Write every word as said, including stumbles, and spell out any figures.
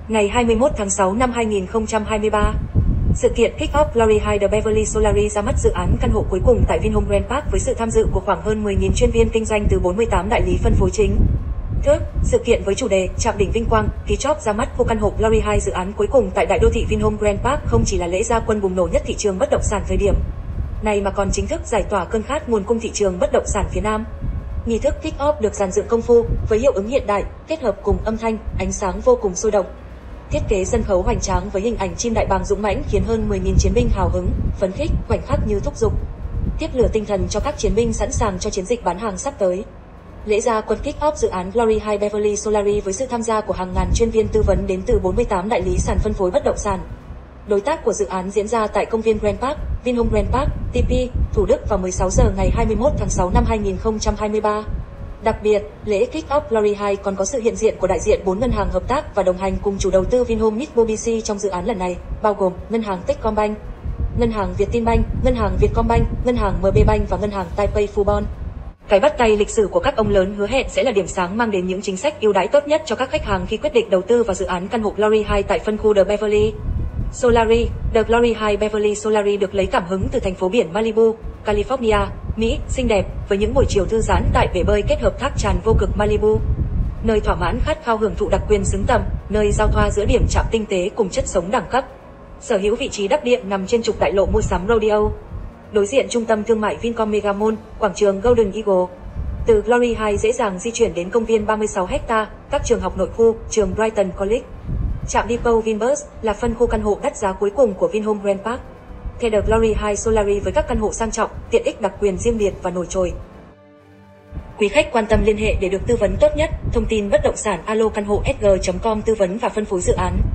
Ngày hai mươi mốt tháng sáu năm hai nghìn không trăm hai mươi ba, sự kiện Kick Off Glory Heights The Beverly Solari ra mắt dự án căn hộ cuối cùng tại Vinhome Grand Park với sự tham dự của khoảng hơn mười nghìn chuyên viên kinh doanh từ bốn mươi tám đại lý phân phối chính thức. Sự kiện với chủ đề Chạm đỉnh vinh quang, ký chóp ra mắt khu căn hộ Glory Heights dự án cuối cùng tại đại đô thị Vinhome Grand Park không chỉ là lễ ra quân bùng nổ nhất thị trường bất động sản thời điểm này mà còn chính thức giải tỏa cơn khát nguồn cung thị trường bất động sản phía Nam. Nghi thức Kick Off được dàn dựng công phu với hiệu ứng hiện đại, kết hợp cùng âm thanh, ánh sáng vô cùng sôi động. Thiết kế sân khấu hoành tráng với hình ảnh chim đại bàng dũng mãnh khiến hơn mười nghìn chiến binh hào hứng, phấn khích, khoảnh khắc như thúc giục, tiếp lửa tinh thần cho các chiến binh sẵn sàng cho chiến dịch bán hàng sắp tới. Lễ ra quân Kick Off dự án Glory Heights Beverly Solari với sự tham gia của hàng ngàn chuyên viên tư vấn đến từ bốn mươi tám đại lý sàn phân phối bất động sản. Đối tác của dự án diễn ra tại công viên Grand Park, Vinhome Grand Park, tê pê, Thủ Đức vào mười sáu giờ ngày hai mươi mốt tháng sáu năm hai nghìn không trăm hai mươi ba. Đặc biệt, lễ Kick Off Glory Heights còn có sự hiện diện của đại diện bốn ngân hàng hợp tác và đồng hành cùng chủ đầu tư Vinhome Mitsubishi trong dự án lần này, bao gồm Ngân hàng Techcombank, Ngân hàng Vietinbank, Ngân hàng Vietcombank, Ngân hàng em bê Bank và Ngân hàng Taipei Fubon. Cái bắt tay lịch sử của các ông lớn hứa hẹn sẽ là điểm sáng mang đến những chính sách ưu đãi tốt nhất cho các khách hàng khi quyết định đầu tư vào dự án căn hộ Glory Heights tại phân khu The Beverly Solari. The Glory Heights Beverly Solari được lấy cảm hứng từ thành phố biển Malibu, California, Mỹ, xinh đẹp với những buổi chiều thư giãn tại bể bơi kết hợp thác tràn vô cực Malibu, nơi thỏa mãn khát khao hưởng thụ đặc quyền xứng tầm, nơi giao thoa giữa điểm chạm tinh tế cùng chất sống đẳng cấp. Sở hữu vị trí đắc địa nằm trên trục đại lộ mua sắm Rodeo, đối diện trung tâm thương mại Vincom Mega Mall, quảng trường Golden Eagle. Từ Glory Heights dễ dàng di chuyển đến công viên ba mươi sáu héc ta, các trường học nội khu, trường Brighton College. Trạm Depot Vinbus là phân khu căn hộ đắt giá cuối cùng của Vinhome Grand Park. The Glory Heights Solari với các căn hộ sang trọng, tiện ích đặc quyền riêng biệt và nổi trội. Quý khách quan tâm liên hệ để được tư vấn tốt nhất. Thông tin bất động sản alo căn hộ s g chấm com tư vấn và phân phối dự án.